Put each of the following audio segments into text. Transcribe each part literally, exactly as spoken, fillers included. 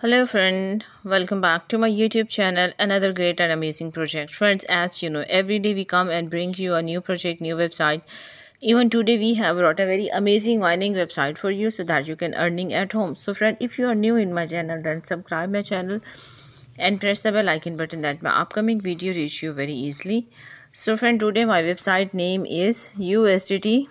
Hello friend, welcome back to my YouTube channel, another great and amazing project. Friends, as you know, every day we come and bring you a new project, new website. Even today we have brought a very amazing mining website for you so that you can earning at home. So friend, if you are new in my channel, then subscribe my channel and press the bell icon button that my upcoming video reach you very easily. So friend, today my website name is U S D T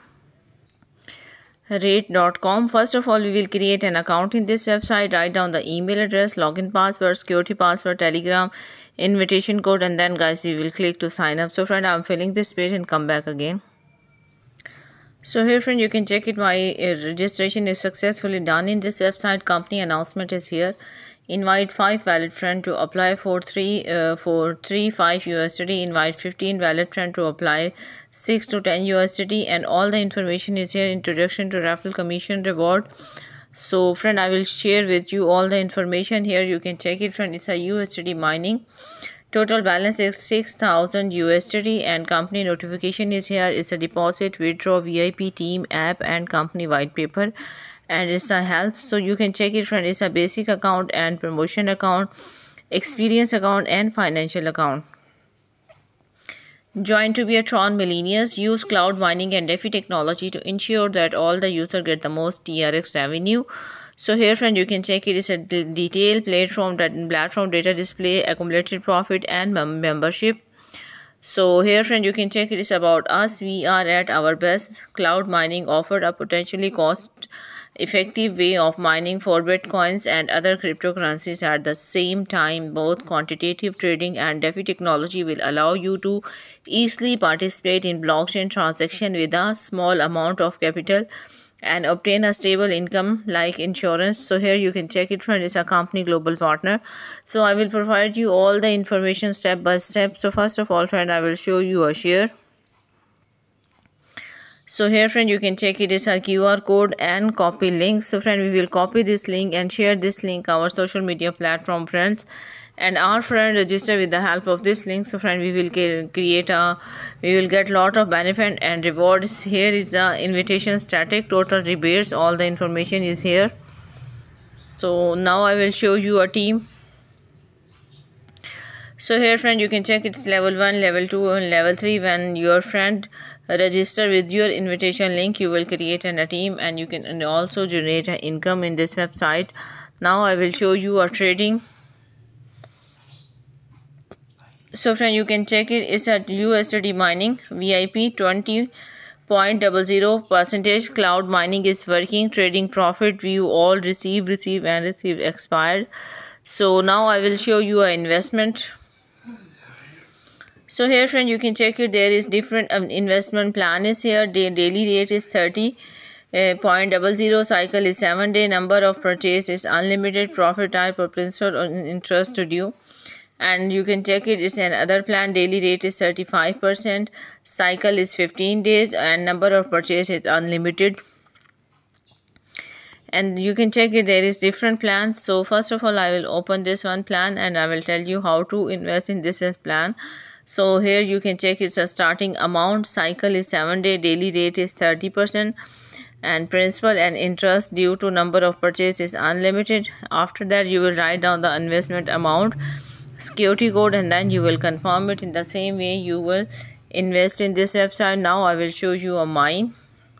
rate dot com. First of all, we will create an account in this website, write down the email address, login password, security password, telegram, invitation code, and then guys we will click to sign up. So friend, I'm filling this page and come back again. So here friend, you can check it, my uh, registration is successfully done in this website. Company announcement is here. Invite five valid friend to apply for three uh, for three five U S D T. Invite fifteen valid friend to apply six to ten U S D T, and all the information is here. Introduction to raffle, commission, reward. So friend, I will share with you all the information here. You can check it friend. It's a U S D T mining. Total balance is six thousand U S D T, and company notification is here. It's a deposit, withdraw, V I P, team, app, and company white paper, and it's a help. So you can check it friend. It's a basic account and promotion account, experience account, and financial account. Join to be a Tron Millionaires. Use cloud mining and DeFi technology to ensure that all the users get the most T R X revenue. So here friend, you can check it is a detailed platform that platform data display, accumulated profit, and mem membership. So here friend, you can check it is about us. We are at our best. Cloud mining offered a potentially cost effective way of mining for bitcoins and other cryptocurrencies at the same time. Both quantitative trading and DeFi technology will allow you to easily participate in blockchain transaction with a small amount of capital and obtain a stable income like insurance. So here you can check it friend, is a company global partner. So I will provide you all the information step by step. So first of all friend, I will show you a share. So here friend, you can check it is a Q R code and copy link. So friend, we will copy this link and share this link our social media platform friends, and our friend register with the help of this link. So friend, we will create a we will get lot of benefit and rewards. Here is the invitation static, total rebates, all the information is here. So now I will show you a team. So here friend, you can check it's level one, level two, and level three. When your friend register with your invitation link, you will create an, a team, and you can also generate an income in this website. Now I will show you a trading. So friend, you can check it, it's at U S D T mining, V I P twenty point zero zero percentage. Cloud mining is working. Trading profit, view all, receive, receive, and receive expired. So now I will show you an investment. So here friend, you can check it, there is different um, investment plan is here. The daily rate is thirty point zero zero, cycle is seven day, number of purchase is unlimited, profit type or principal or interest to due. And you can check it, it's another plan. Daily rate is thirty-five percent, cycle is fifteen days, and number of purchase is unlimited. And you can check it, there is different plans. So first of all, I will open this one plan and I will tell you how to invest in this plan. So here you can check it's a starting amount, cycle is seven day, daily rate is thirty percent, and principal and interest due to number of purchase is unlimited. After that, you will write down the investment amount, security code, and then you will confirm it. In the same way you will invest in this website. Now I will show you a mine.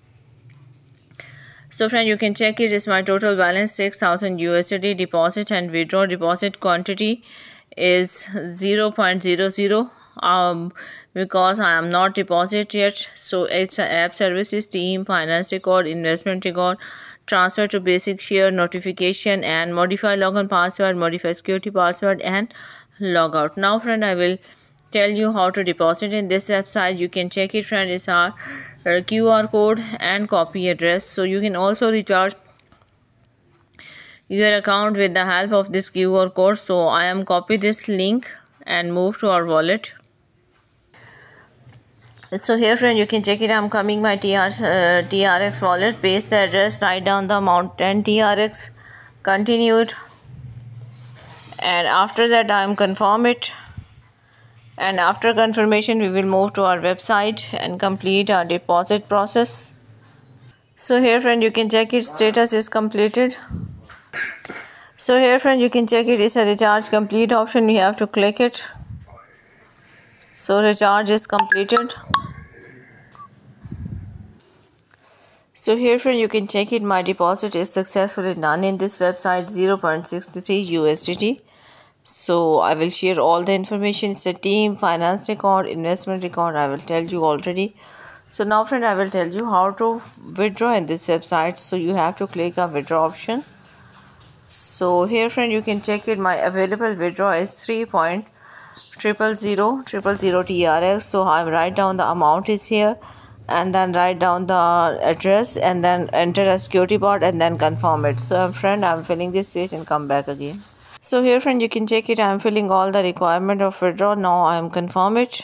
So friend, you can check it is my total balance six thousand U S D T, deposit and withdraw. Deposit quantity is zero point zero zero um because I am not deposit yet. So it's a app services, team, finance record, investment record, transfer to basic share, notification, and modify login password, modify security password, and log out. Now friend, I will tell you how to deposit in this website. You can check it friend, is our Q R code and copy address. So you can also recharge your account with the help of this Q R code. So I am copy this link and move to our wallet. So here friend, you can check it, I'm coming my T R, uh, T R X wallet, paste the address, write down the amount ten T R X, continue it, and after that I am confirm it. And after confirmation, we will move to our website and complete our deposit process. So here friend, you can check it, status is completed. So here friend, you can check it. It's a recharge complete option. You have to click it. So recharge is completed. So here friend, you can check it. My deposit is successfully done in this website, zero point six three U S D T. So I will share all the information. It's a team finance record, investment record, I will tell you already. So now friend, I will tell you how to withdraw in this website. So you have to click a withdraw option. So here friend, you can check it. My available withdraw is three point zero zero zero zero T R X. So I write down the amount is here, and then write down the address, and then enter a security part, and then confirm it. So friend, I'm filling this page and come back again. So here friend, you can check it. I'm filling all the requirement of withdraw. Now I'm confirm it.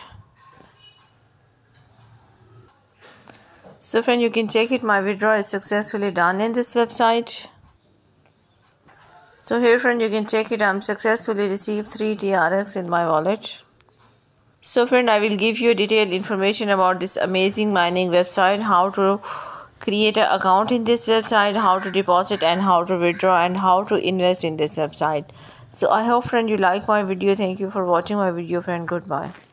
So friend, you can check it. My withdraw is successfully done in this website. So here friend, you can check it. I'm successfully received three T R X in my wallet. So friend, I will give you detailed information about this amazing mining website, how to create an account in this website, how to deposit and how to withdraw, and how to invest in this website. So I hope friend, you like my video. Thank you for watching my video friend. Goodbye.